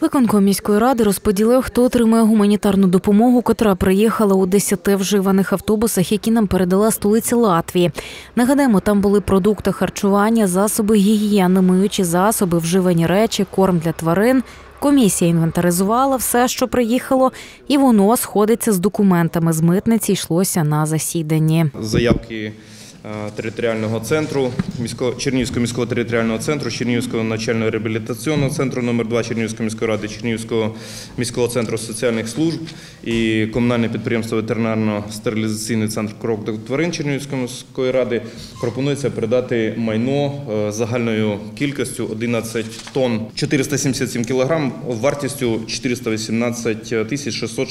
Виконком міської ради розподілив, хто отримує гуманітарну допомогу, котра приїхала у 10 вживаних автобусах, які нам передала столиця Латвії. Нагадаємо, там були продукти харчування, засоби гігієни, миючі засоби, вживані речі, корм для тварин. Комісія інвентаризувала все, що приїхало, і воно сходиться з документами. З митниці йшлося на засіданні. Заявки територіального центру, Чернігівського міського територіального центру, Чернігівського навчально-реабілітаційного центру номер 2 Чернігівської міської ради, Чернігівського міського центру соціальних служб і комунальне підприємство ветеринарно-стерилізаційний центр «Крок до тварин» Чернігівської міської ради пропонується передати майно загальною кількістю 11 тонн 477 кілограм, вартістю 418 тисяч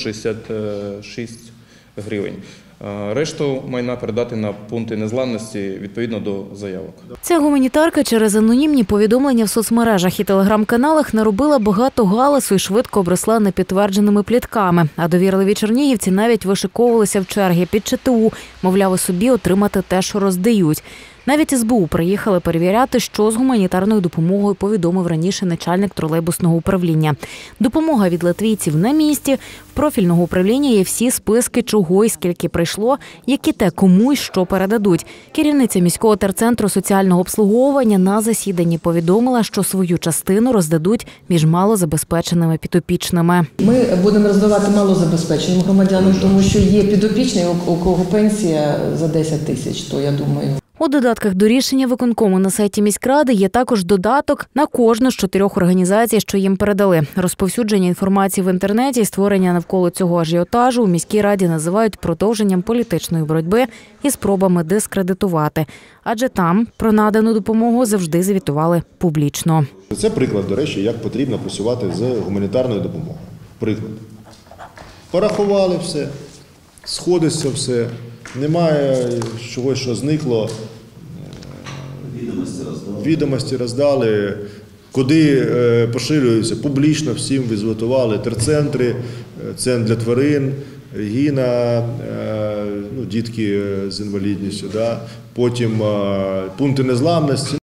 666 гривень. Решту майна передати на пункти незламності відповідно до заявок. Ця гуманітарка через анонімні повідомлення в соцмережах і телеграм-каналах наробила багато галасу і швидко обросла непідтвердженими плітками. А довірливі чернігівці навіть вишиковувалися в черги під ЧТУ, мовляв, собі отримати те, що роздають. Навіть СБУ приїхали перевіряти, що з гуманітарною допомогою, повідомив раніше начальник тролейбусного управління. Допомога від латвійців на місці. В профільного управління є всі списки, чого і скільки прийшло, які те кому і що передадуть. Керівниця міського терцентру соціального обслуговування на засіданні повідомила, що свою частину роздадуть між малозабезпеченими підопічними. Ми будемо роздавати малозабезпеченим громадянам, тому що є підопічні, у кого пенсія за 10 тисяч, то я думаю. У додатках до рішення виконкому на сайті міськради є також додаток на кожну з 4 організацій, що їм передали. Розповсюдження інформації в інтернеті і створення навколо цього ажіотажу у міській раді називають продовженням політичної боротьби і спробами дискредитувати. Адже там про надану допомогу завжди звітували публічно. Це приклад, до речі, як потрібно працювати з гуманітарною допомогою. Приклад. Порахували все, сходиться все. Немає чогось, що зникло, відомості роздали, куди поширюються, публічно всім відзвітували, терцентри, центр для тварин, Регіна, дітки з інвалідністю, потім пункти незламності.